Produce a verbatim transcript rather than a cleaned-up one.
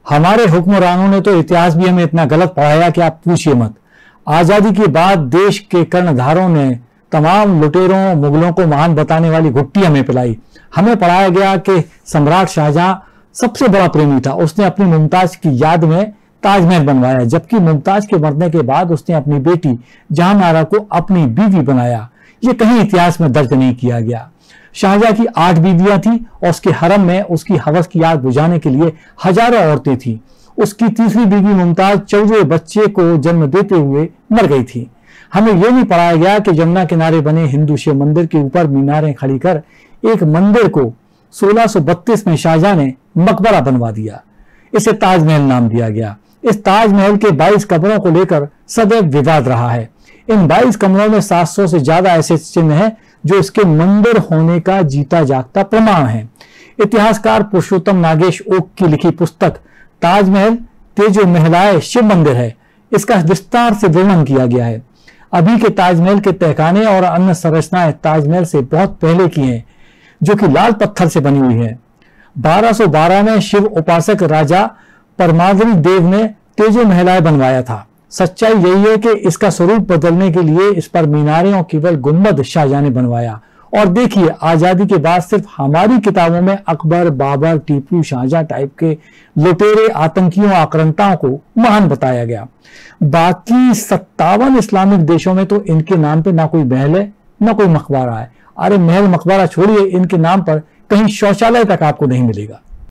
हमारे हुक्मरानों ने तो इतिहास भी हमें इतना गलत पढ़ाया कि आप पूछिए मत। आजादी के बाद देश के कर्णधारों ने तमाम लुटेरों मुगलों को महान बताने वाली घुट्टी हमें पिलाई। हमें पढ़ाया गया कि सम्राट शाहजहां सबसे बड़ा प्रेमी था, उसने अपनी मुमताज की याद में ताजमहल बनवाया, जबकि मुमताज के मरने के बाद उसने अपनी बेटी जहांनारा को अपनी बीवी बनाया। ये कहीं इतिहास में दर्ज नहीं किया गया। शाहजहां की आठ बीवियां थी और उसके हरम में उसकी हवस की आग बुझाने के लिए हजारों औरतें थीं। उसकी तीसरी बीवी मुमताज चौदह बच्चे को जन्म देते हुए मर गई थी। हमें यह नहीं पढ़ाया गया कि जमुना किनारे बने हिंदू शिव मंदिर के ऊपर मीनारें खड़ी कर एक मंदिर को सोलह सौ बत्तीस में शाहजहां ने मकबरा बनवा दिया। इसे ताजमहल नाम दिया गया। इस ताजमहल के बाईस कमरों को लेकर सदैव विवाद रहा है। इन बाईस कमरों में सात सौ से ज्यादा ऐसे चिन्ह हैं जो इसके मंदिर होने का जीता जागता प्रमाण है। इतिहासकार पुरुषोत्तम नागेश ओक की लिखी पुस्तक ताजमहल तेजो महलाए शिव मंदिर है। इसका विस्तार से वर्णन किया गया है। अभी के ताजमहल के तहखाने और अन्य संरचनाएं ताजमहल से बहुत पहले की हैं, जो कि लाल पत्थर से बनी हुई है। बारह सौ बारह में शिव उपासक राजा परमाद्री देव ने तेजो महलाए बनवाया था। सच्चाई यही है कि इसका स्वरूप बदलने के लिए इस पर मीनारें और केवल गुंबद शाहजहां ने बनवाया। और देखिए, आजादी के बाद सिर्फ हमारी किताबों में अकबर, बाबर, टीपू, शाहजहां टाइप के लुटेरे, आतंकियों, आक्रांताओं को महान बताया गया। बाकी सत्तावन इस्लामिक देशों में तो इनके नाम पे ना कोई महल है ना कोई मकबरा है। अरे महल मकबरा छोड़िए, इनके नाम पर कहीं शौचालय तक आपको नहीं मिलेगा।